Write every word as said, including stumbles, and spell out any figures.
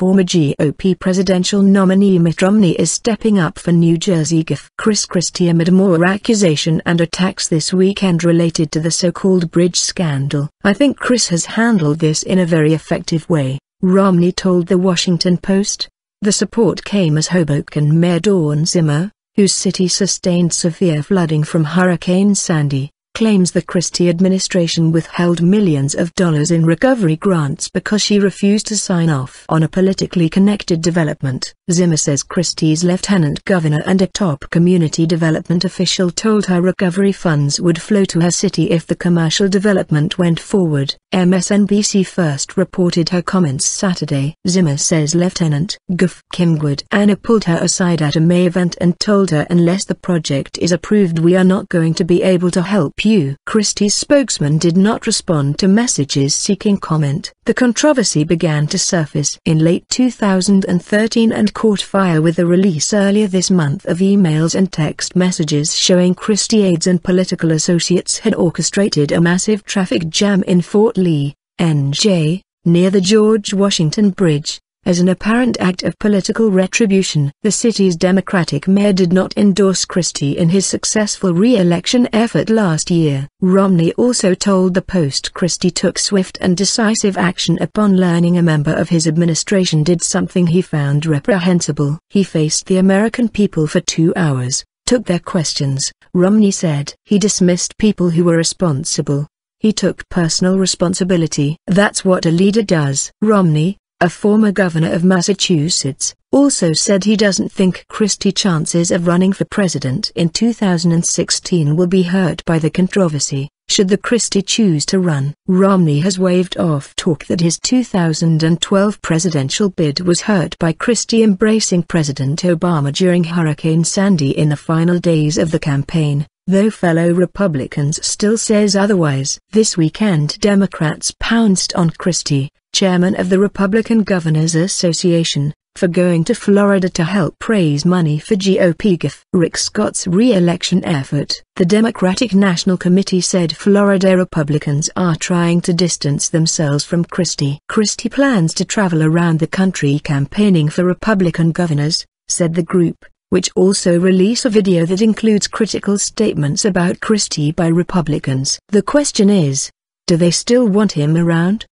former G O P presidential nominee Mitt Romney is stepping up for New Jersey Governor Chris Christie amid more accusation and attacks this weekend related to the so-called bridge scandal. "I think Chris has handled this in a very effective way," Romney told The Washington Post. The support came as Hoboken Mayor Dawn Zimmer, whose city sustained severe flooding from Hurricane Sandy, claims the Christie administration withheld millions of dollars in recovery grants because she refused to sign off on a politically connected development. Zimmer says Christie's lieutenant governor and a top community development official told her recovery funds would flow to her city if the commercial development went forward. M S N B C first reported her comments Saturday. Zimmer says Lieutenant Gov Kim Guadagno pulled her aside at a May event and told her unless the project is approved we are not going to be able to help you. Christie's spokesman did not respond to messages seeking comment. The controversy began to surface in late two thousand thirteen and caught fire with the release earlier this month of emails and text messages showing Christie aides and political associates had orchestrated a massive traffic jam in Fort Lee, N J, near the George Washington Bridge, as an apparent act of political retribution. The city's Democratic mayor did not endorse Christie in his successful re-election effort last year. Romney also told the Post Christie took swift and decisive action upon learning a member of his administration did something he found reprehensible. He faced the American people for two hours, took their questions, Romney said. He dismissed people who were responsible. He took personal responsibility. That's what a leader does. Romney, a former governor of Massachusetts, also said he doesn't think Christie's chances of running for president in two thousand sixteen will be hurt by the controversy, should the Christie choose to run. Romney has waved off talk that his two thousand twelve presidential bid was hurt by Christie embracing President Obama during Hurricane Sandy in the final days of the campaign, though fellow Republicans still says otherwise. This weekend Democrats pounced on Christie, chairman of the Republican Governors Association, for going to Florida to help raise money for G O P Governor Rick Scott's re-election effort. The Democratic National Committee said Florida Republicans are trying to distance themselves from Christie. Christie plans to travel around the country campaigning for Republican governors, said the group, which also released a video that includes critical statements about Christie by Republicans. The question is, do they still want him around?